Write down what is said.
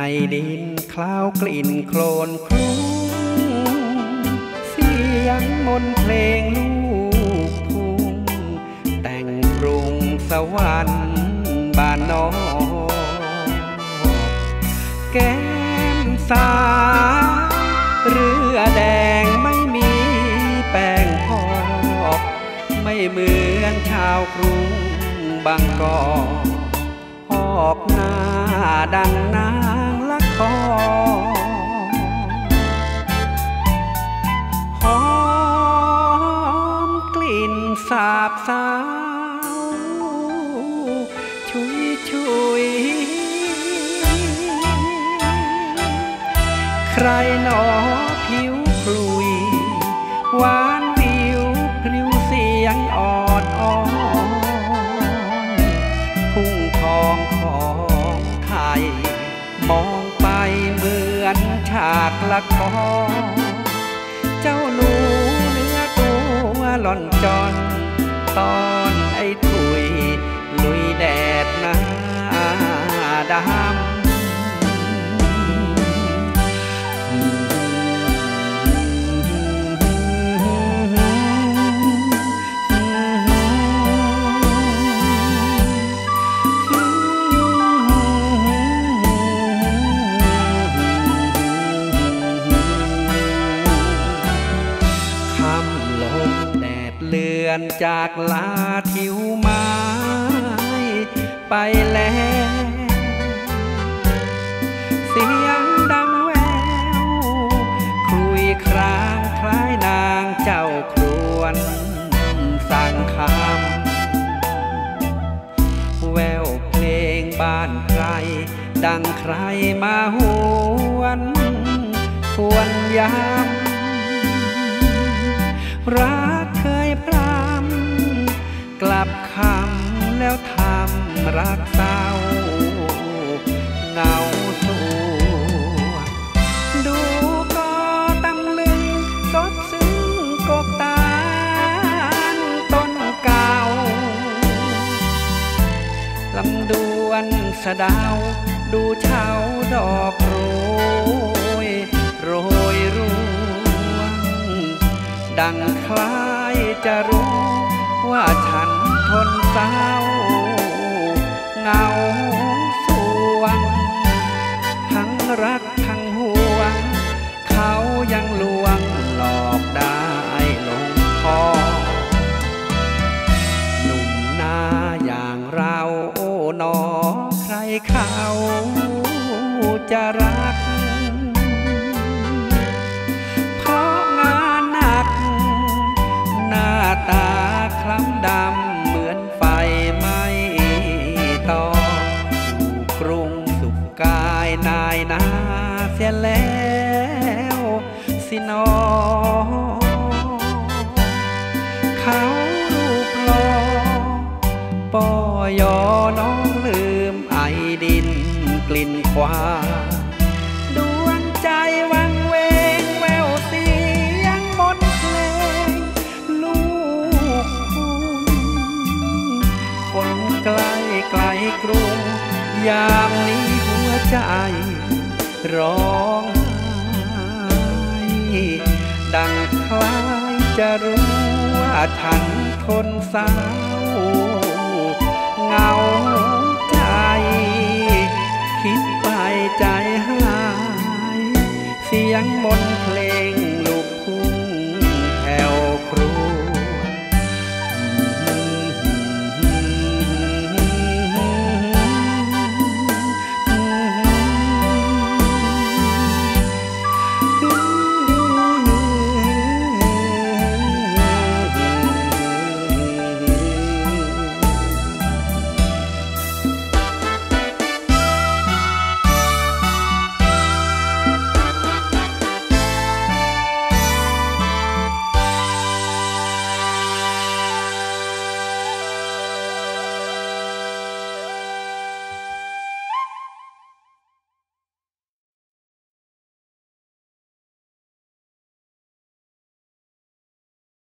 ดินคล้าวกลิ่นโคลนคลุ้งเสียงมนต์เพลงลูกทุ่งแต่งปรุงสวรรค์บ้านนอกแก้มสาเรือแดงไม่มีแป้งพอกไม่เหมือนชาวกรุงบางกอกออกหน้าดังนางละครหอมกลิ่นสาบสาวชุยชุยใครหนอผิวกลุยหวานวิวพริ้วเสียงอ่อนอ่อนทุ่งทองของไทยมองไปเหมือนฉากละครเจ้าหนูเนื้อตัวหล่อนจอนตอนไอ้ถุยลุยแดดหน้าดำเลือนจากลาทิวไม้ไปแล้วเสียงดังแววคุยครางคล้ายนางเจ้าครวนสั่งคำแววเพลงบ้านใครดังใครมาหวนทวนย้ำรักเคยพรำกลับคำแล้วทำรักเศร้าเงาสวงดูก็ตำลึงสดซึ้งกกตาลต้นเก่าลำดวนสะเดาดูเช้าดอกโรยโรยร่วงดังคล้ายจะรู้ว่าฉันทนเศร้าเงาสวงทั้งรักทั้งห่วงเขายังลวงหลอกได้ลงคอหนุ่มหน้าอย่างเราโอ้หนอใครเขาจะรักเพราะงานหนักหน้าตาคล้ำดำเหมือนไฟไหม้ต่ออยู่กรุงสุขกายนายนาเสียแล้วสินอเขารูปหล่อปอยอน้องลืมไอดินกลิ่นควาดวงใจวังเวงแววเสียงมนต์เพลงลูกคนไกลไกลกรุงยามนี้หัวใจร้องไห้ดังคล้ายจะรู้ว่าฉันทนเศร้าเงาใจคิดไปใจหายเสียงมนต์เพลง